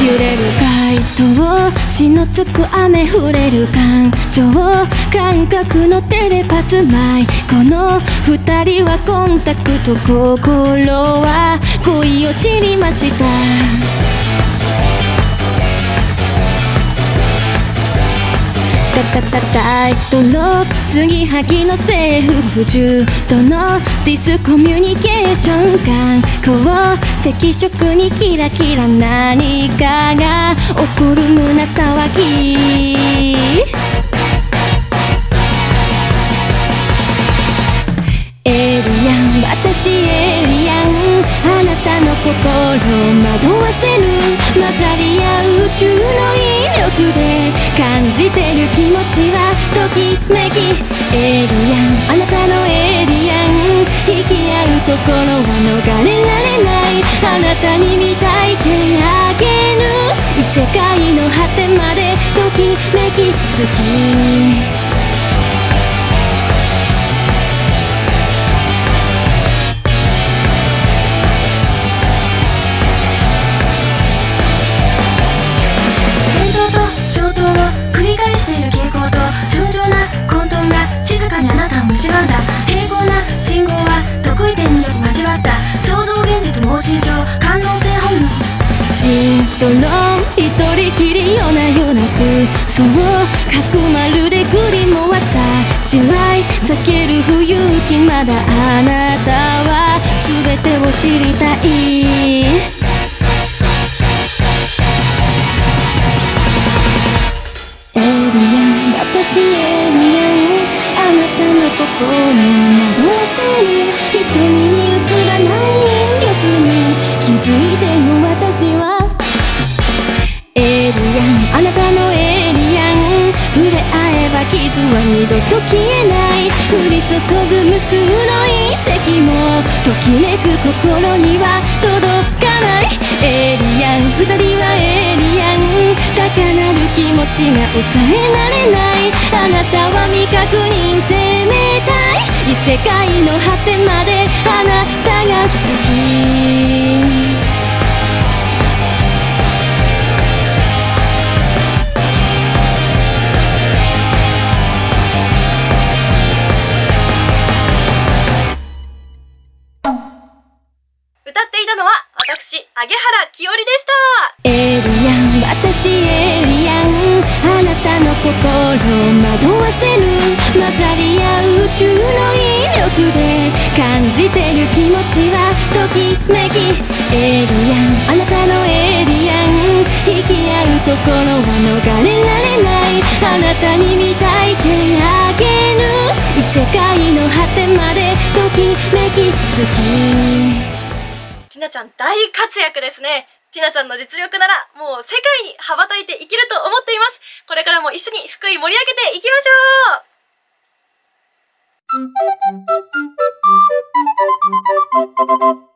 揺れる街灯、血のつく雨触れる感情、感覚のテレパスマイ、この二人はコンタクト、心は恋を知りました。タイトロ継ぎはぎの制服、中とのディスコミュニケーション感、赤色にキラキラ何かが起こる胸騒ぎ。エイリアン、私エイリアン、あなたの心惑わせる、混ざり合う宇宙の引力で感じてる気持ちはときめき。エイリアン、あなたのエイリアン、引き合う心は逃れられない、あなたに見たいてあげる、異世界の果てまでときめき好き。 繰り返している傾向と順調な混沌が静かにあなたを蝕んだ。平行な信号は得意点により交わった。想像現実盲信症、感動性本能。 シントロン、一人きり夜な夜なく、そう角丸でグリモはさちらい避ける不勇気、まだあなたは全てを知りたい。私エイリアン、あなたの心惑わせる、瞳に映らない引力に気づいてよ私は。エイリアン、あなたのエイリアン、触れ合えば傷は二度と消えない、降り注ぐ無数の隕石もときめく心には届かない。エイリアン、二人はエイリアン、高鳴る気持ちが抑えられない、あなたは未確認生命体、異世界の果てまであなたが好き。 歌っていたのは私、上原きよりでした。 エイリアン、私エイリアン、あなたの心惑わせる、混ざり合う宇宙の引力で感じてる気持ちはときめき。エイリアン、あなたのエイリアン、引き合う心は逃れられない、あなたに見たいてあげる、異世界の果てまでときめき好き。 ティナちゃん大活躍ですね。ティナちゃんの実力ならもう世界に羽ばたいていけると思っています。これからも一緒に福井盛り上げていきましょう。